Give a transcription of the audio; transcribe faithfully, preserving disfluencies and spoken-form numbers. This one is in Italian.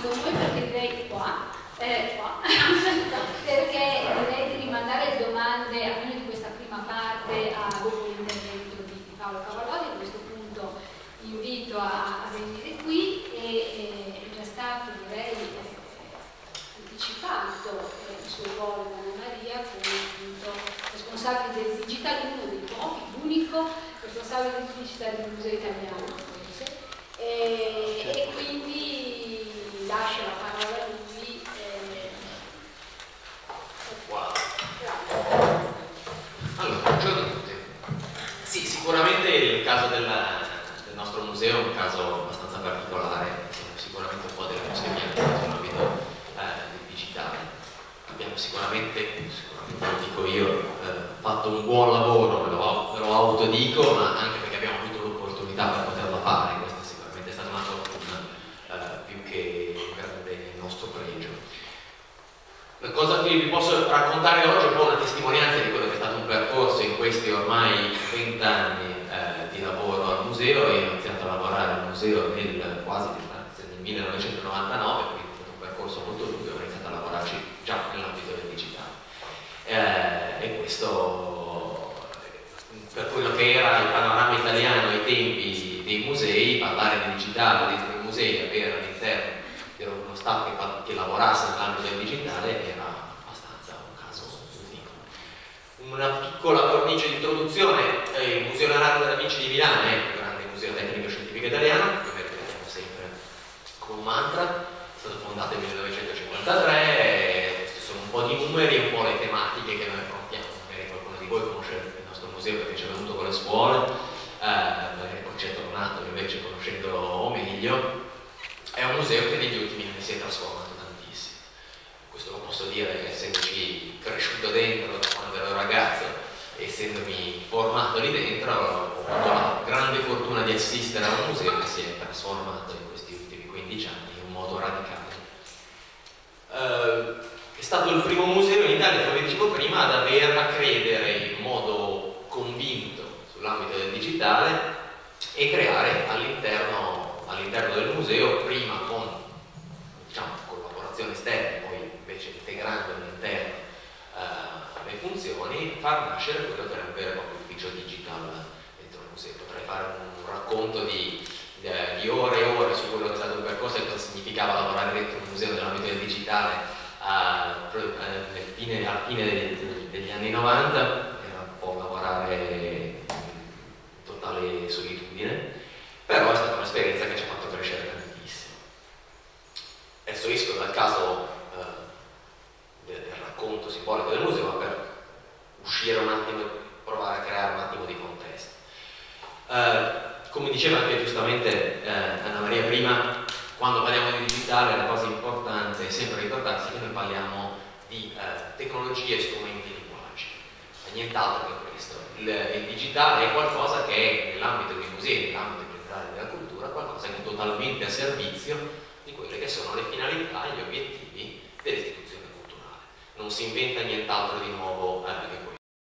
noi perché direi qua, eh, qua perché direi di rimandare le domande, almeno di questa prima parte, a dopo l'intervento di, di Paolo Cavalloni. A questo punto invito a, a venire qui e eh, è già stato, direi, eh, anticipato eh, il suo ruolo da Anna Maria come appunto responsabile del digitale, uno dei pochi, l'unico responsabile del digitale del Museo Italiano, forse, e, certo. E quindi lascio la parola a lui. Eh. Wow. Allora, buongiorno a tutti. Sì, sicuramente il caso della, del nostro museo è un caso abbastanza particolare, sicuramente un po' della musea nell'ambito eh, del digitale. Abbiamo sicuramente, sicuramente lo dico io, eh, fatto un buon lavoro, me lo, me lo autodico, ma anche perché abbiamo avuto l'opportunità per poterlo fare. Questo sicuramente è stata una fortuna eh, più che un grande nostro pregio. La cosa che vi posso raccontare oggi è un po' una testimonianza di quello che è stato un percorso in questi ormai venti anni eh, di lavoro al museo. Io ho iniziato a lavorare al museo nel, quasi nel millenovecentonovantanove, quindi è stato un percorso molto lungo, ho iniziato a lavorarci già nell'ambito del digitale. Eh, e questo, per quello che era il panorama italiano ai tempi dei musei, parlare di digitale dei musei, avere all'interno era uno staff che, che lavorasse nell'ambito del digitale era abbastanza un caso unico. Una piccola cornice di introduzione: il Museo Leonardo da Vinci di Milano è il grande museo tecnico-scientifico italiano, che vediamo sempre come un mantra, è stato fondato nel millenovecentocinquantatré. Questi sono un po' di numeri e un po' le tematiche che noi affrontiamo. Magari qualcuno di voi conosce il nostro museo perché ci è venuto con le scuole, eh, magari poi c'è tornato invece conoscendolo meglio. È un museo che negli ultimi anni si è trasformato tantissimo. Questo lo posso dire essendoci cresciuto dentro da quando ero ragazzo, essendomi formato lì dentro, ho avuto la grande fortuna di assistere a un museo che si è trasformato in questi ultimi quindici anni in un modo radicale. Uh, è stato il primo museo in Italia, come dicevo prima, ad aver a credere in modo convinto sull'ambito del digitale e creare all'interno all'interno del museo, prima con, diciamo, collaborazione esterna, poi invece integrando all'interno eh, le funzioni, far nascere quello che era un vero e proprio ufficio digitale dentro il museo. Potrei fare un racconto di, di, di ore e ore su quello che è stato il percorso e cosa significava lavorare dentro un museo nell'ambito del digitale eh, fine, alla fine degli, degli anni novanta. Era un po' lavorare in totale solitudine, però è stata un'esperienza che ci ha fatto crescere tantissimo. Adesso esco dal caso eh, del, del racconto simbolico del museo, ma per uscire un attimo e provare a creare un attimo di contesto. Eh, come diceva anche giustamente eh, Anna Maria prima, quando parliamo di digitale la cosa importante è sempre ricordarsi che noi parliamo di eh, tecnologie e strumenti di linguaggi, e nient'altro che questo. Il, il digitale è qualcosa che è nell'ambito dei musei, nell'ambito della cultura, qualcosa che è totalmente a servizio di quelle che sono le finalità e gli obiettivi dell'istituzione culturale. Non si inventa nient'altro di nuovo eh, che